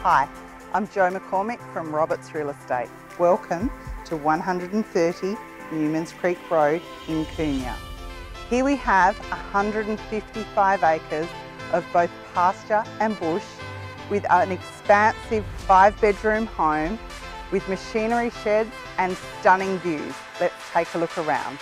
Hi, I'm Jo McCormick from Roberts Real Estate. Welcome to 130 Newmans Creek Road in Koonya. Here we have 155 acres of both pasture and bush with an expansive 5-bedroom home with machinery sheds and stunning views. Let's take a look around.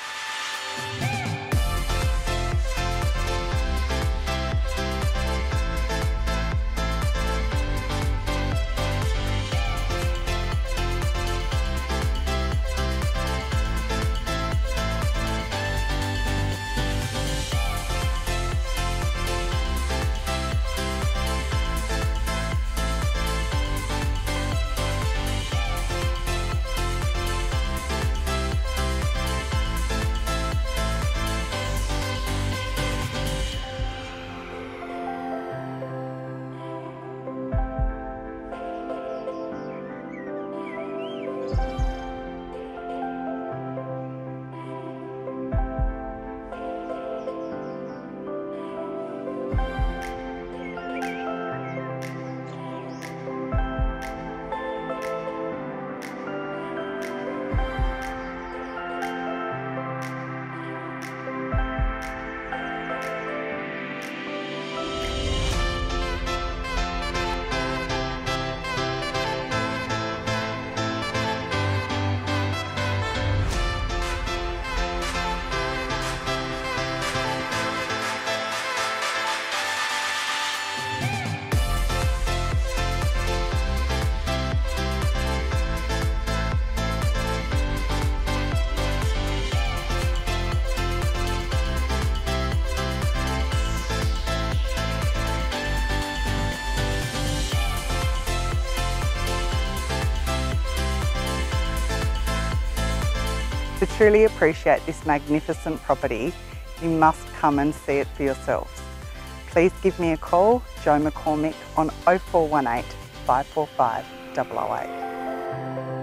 To truly appreciate this magnificent property, you must come and see it for yourselves. Please give me a call, Jo McCormick, on 0418 545 008.